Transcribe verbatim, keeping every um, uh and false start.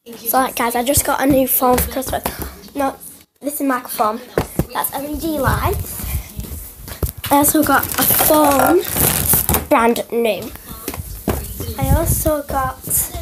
So like guys, I just got a new phone for Christmas. No, this is microphone. That's L E D lights. I also got a phone, brand new. I also got